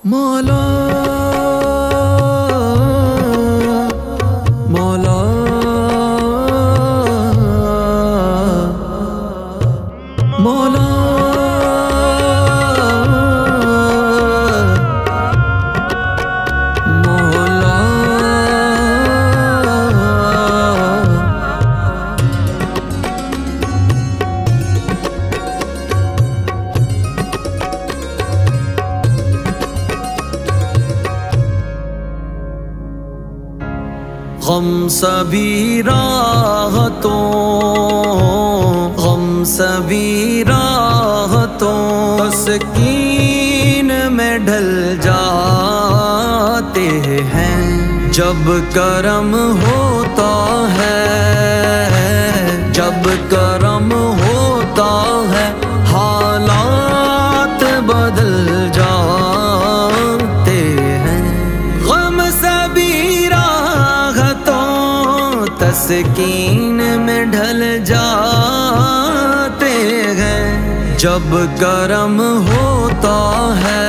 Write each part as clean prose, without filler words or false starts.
मौला मौला मौला गम सभी राहतों तस्कीन में ढल जाते हैं जब करम होता है, जब करम होता है हालात बदल जाते हैं। गम सभी तस्कीन में ढल जाते हैं जब करम होता है,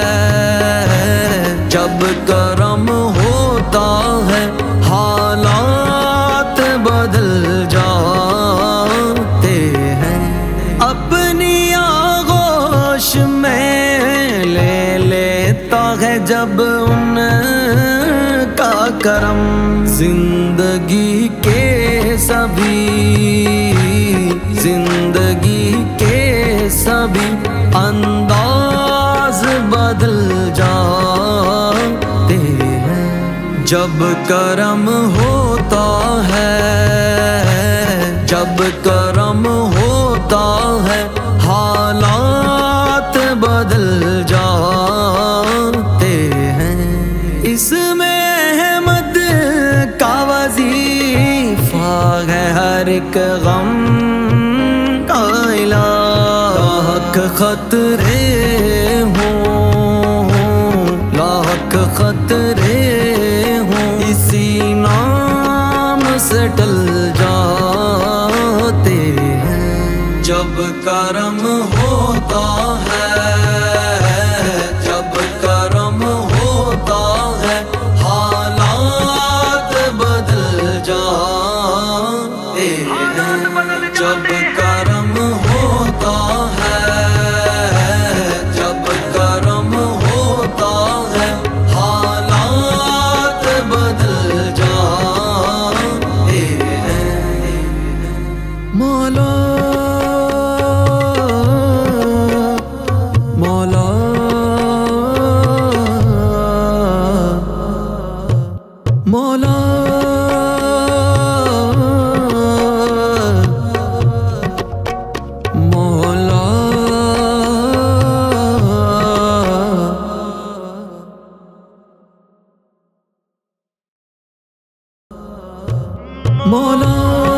जब करम होता है हालात बदल जाते हैं। अपनी आगोश में ले लेता है जब उनका करम, जिंदगी के सभी अंदाज बदल जाते हैं जब करम होता है, जब करम होता है हालात बदल जाते हैं। इसमें अहमद का वजीफा है हर एक गम का इलाज। खतरे हों, लाख खतरे हों, इसी नाम से टल जाते हैं जब करम होता है, जब करम होता है हालात बदल जाते हैं जब करम होता है, जब करम होता है हालात बदल जाते हैं। मौला मौला मौला मौला